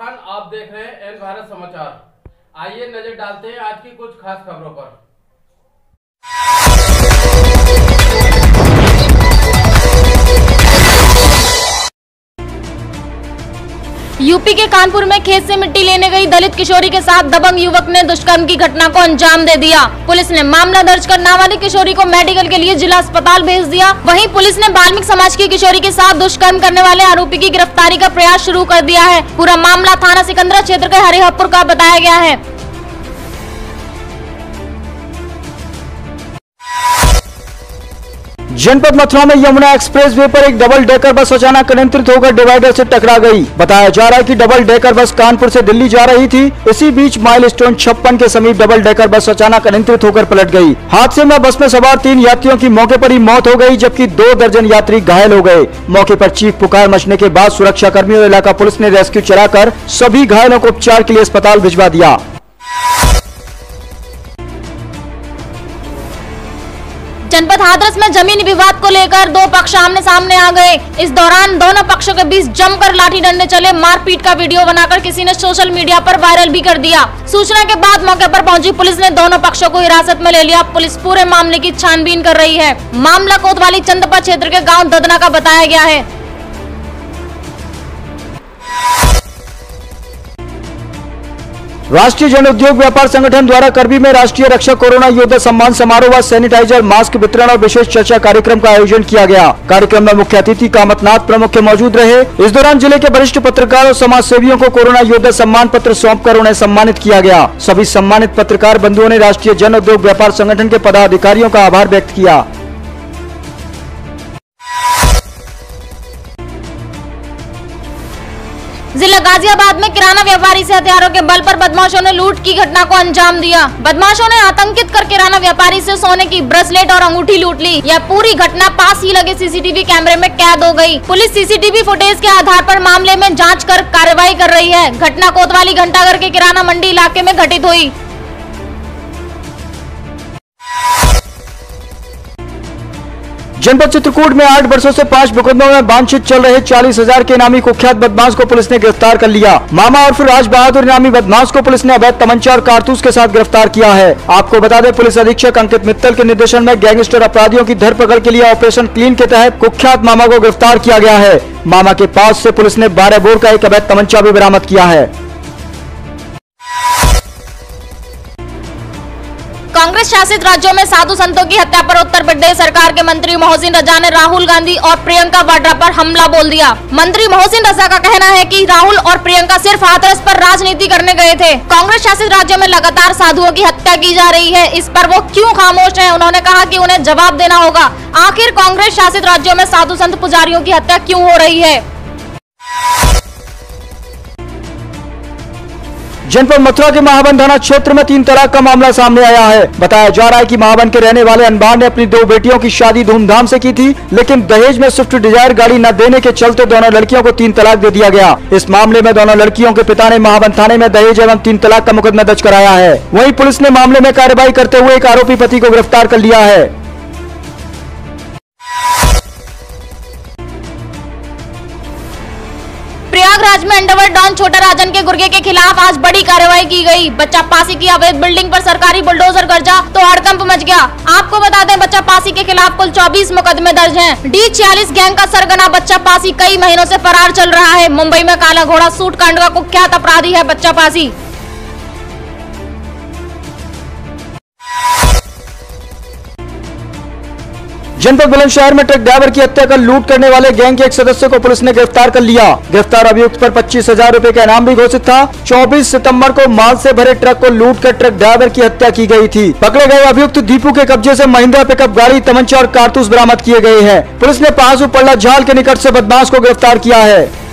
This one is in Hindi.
नौजवान, आप देख रहे हैं एन भारत समाचार। आइए नजर डालते हैं आज की कुछ खास खबरों पर। यूपी के कानपुर में खेत से मिट्टी लेने गई दलित किशोरी के साथ दबंग युवक ने दुष्कर्म की घटना को अंजाम दे दिया। पुलिस ने मामला दर्ज कर नाबालिग किशोरी को मेडिकल के लिए जिला अस्पताल भेज दिया। वहीं पुलिस ने वाल्मीकि समाज की किशोरी के साथ दुष्कर्म करने वाले आरोपी की गिरफ्तारी का प्रयास शुरू कर दिया है। पूरा मामला थाना सिकंदरा क्षेत्र के हरिहरपुर का बताया गया है। जनपद मथुरा में यमुना एक्सप्रेस वे पर एक डबल डेकर बस अचानक अनियंत्रित होकर डिवाइडर से टकरा गई। बताया जा रहा है कि डबल डेकर बस कानपुर से दिल्ली जा रही थी। इसी बीच माइलस्टोन 56 के समीप डबल डेकर बस अचानक अनियंत्रित होकर पलट गई। हादसे में बस में सवार 3 यात्रियों की मौके पर ही मौत हो गई, जबकि 2 दर्जन यात्री घायल हो गए। मौके पर चीख पुकार मचने के बाद सुरक्षा कर्मियों और इलाका पुलिस ने रेस्क्यू चलाकर सभी घायलों को उपचार के लिए अस्पताल भिजवा दिया। जनपद हाथरस में जमीनी विवाद को लेकर 2 पक्ष आमने सामने आ गए। इस दौरान दोनों पक्षों के बीच जमकर लाठी डंडे चले। मारपीट का वीडियो बनाकर किसी ने सोशल मीडिया पर वायरल भी कर दिया। सूचना के बाद मौके पर पहुंची पुलिस ने दोनों पक्षों को हिरासत में ले लिया। पुलिस पूरे मामले की छानबीन कर रही है। मामला कोतवाली चंदपा क्षेत्र के गाँव ददना का बताया गया है। राष्ट्रीय जन उद्योग व्यापार संगठन द्वारा करबी में राष्ट्रीय रक्षा कोरोना योद्धा सम्मान समारोह व सैनिटाइजर मास्क वितरण और विशेष चर्चा कार्यक्रम का आयोजन किया गया। कार्यक्रम में मुख्य अतिथि कामतनाथ प्रमुख मौजूद रहे। इस दौरान जिले के वरिष्ठ पत्रकार और समाज सेवियों को कोरोना योद्धा सम्मान पत्र सौंपकर उन्हें सम्मानित किया गया। सभी सम्मानित पत्रकार बंधुओं ने राष्ट्रीय जन उद्योग व्यापार संगठन के पदाधिकारियों का आभार व्यक्त किया। जिला गाजियाबाद में किराना व्यापारी से हथियारों के बल पर बदमाशों ने लूट की घटना को अंजाम दिया। बदमाशों ने आतंकित कर किराना व्यापारी से सोने की ब्रेसलेट और अंगूठी लूट ली। यह पूरी घटना पास ही लगे सीसीटीवी कैमरे में कैद हो गई। पुलिस सीसीटीवी फुटेज के आधार पर मामले में जांच कर कार्रवाई कर रही है। घटना कोतवाली घंटाघर के किराना मंडी इलाके में घटित हुई। जनपद चित्रकूट में 8 वर्षों से 5 मुकदमों में वांछित चल रहे 40,000 के इनामी कुख्यात बदमाश को पुलिस ने गिरफ्तार कर लिया। मामा और फिर राज बहादुर इनामी बदमाश को पुलिस ने अवैध तमंचा और कारतूस के साथ गिरफ्तार किया है। आपको बता दें, पुलिस अधीक्षक अंकित मित्तल के निर्देशन में गैंगस्टर अपराधियों की धरपकड़ के लिए ऑपरेशन क्लीन के तहत कुख्यात मामा को गिरफ्तार किया गया है। मामा के पास से पुलिस ने 12 बोर का एक अवैध तमंचा भी बरामद किया है। कांग्रेस शासित राज्यों में साधु संतों की हत्या पर उत्तर प्रदेश सरकार के मंत्री मोहसिन रजा ने राहुल गांधी और प्रियंका वाड्रा पर हमला बोल दिया। मंत्री मोहसिन रजा का कहना है कि राहुल और प्रियंका सिर्फ हाथरस पर राजनीति करने गए थे। कांग्रेस शासित राज्यों में लगातार साधुओं की हत्या की जा रही है, इस पर वो क्यों खामोश हैं? उन्होंने कहा कि उन्हें जवाब देना होगा। आखिर कांग्रेस शासित राज्यों में साधु संत पुजारियों की हत्या क्यों हो रही है? जनपद मथुरा के महावन थाना क्षेत्र में 3 तलाक का मामला सामने आया है। बताया जा रहा है कि महावन के रहने वाले अनबार ने अपनी 2 बेटियों की शादी धूमधाम से की थी, लेकिन दहेज में स्विफ्ट डिजायर गाड़ी न देने के चलते दोनों लड़कियों को 3 तलाक दे दिया गया। इस मामले में दोनों लड़कियों के पिता ने महावन थाने में दहेज एवं 3 तलाक का मुकदमा दर्ज कराया है। वहीं पुलिस ने मामले में कार्रवाई करते हुए एक आरोपी पति को गिरफ्तार कर लिया है। प्रयागराज में अंडरवर्ल्ड डॉन छोटा राजन के गुर्गे के खिलाफ आज बड़ी कार्रवाई की गई। बच्चा पासी की अवैध बिल्डिंग पर सरकारी बुलडोजर गरजा तो हड़कंप मच गया। आपको बता दें, बच्चा पासी के खिलाफ कुल 24 मुकदमे दर्ज हैं। D40 गैंग का सरगना बच्चा पासी कई महीनों से फरार चल रहा है। मुंबई में काला घोड़ा सूट कांड का कुख्यात अपराधी है बच्चा पासी। जनपद बुलंदशहर में ट्रक ड्राइवर की हत्या कर लूट करने वाले गैंग के एक सदस्य को पुलिस ने गिरफ्तार कर लिया। गिरफ्तार अभियुक्त पर 25,000 रुपए का इनाम भी घोषित था। 24 सितंबर को माल से भरे ट्रक को लूट कर ट्रक ड्राइवर की हत्या की गई थी। पकड़े गए अभियुक्त दीपू के कब्जे से महिंद्रा पिकअप गाड़ी, तमंचा और कारतूस बरामद किए गए हैं। पुलिस ने पांचू पल्ला झाल के निकट से बदमाश को गिरफ्तार किया है।